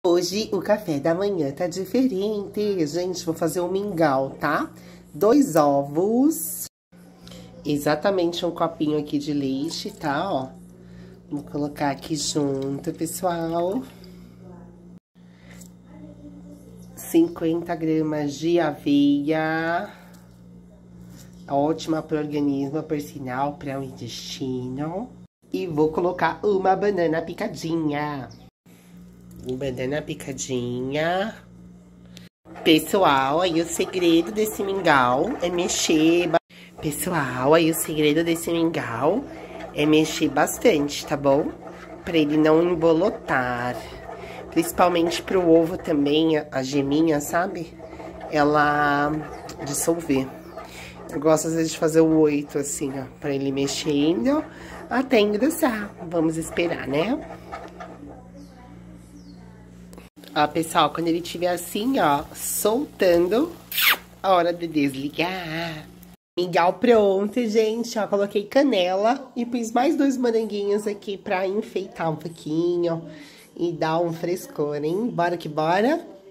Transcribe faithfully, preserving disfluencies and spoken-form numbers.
Hoje o café da manhã tá diferente, gente. Vou fazer um mingau, tá? Dois ovos, exatamente um copinho aqui de leite, tá? Ó, vou colocar aqui junto, pessoal. cinquenta gramas de aveia, ótima para o organismo, por sinal, para o intestino. E vou colocar uma banana picadinha. Banana picadinha. Pessoal, aí o segredo desse mingau é mexer... Pessoal, aí o segredo desse mingau é mexer bastante, tá bom? Pra ele não embolotar. Principalmente pro ovo também, a geminha, sabe? Ela dissolver. Eu gosto às vezes de fazer o oito assim, ó. Pra ele mexendo até engrossar. Vamos esperar, né? Ó, pessoal, quando ele estiver assim, ó, soltando, a hora de desligar. Mingau pronto, gente, ó, coloquei canela e pus mais dois moranguinhos aqui pra enfeitar um pouquinho e dar um frescor, hein? Bora que bora!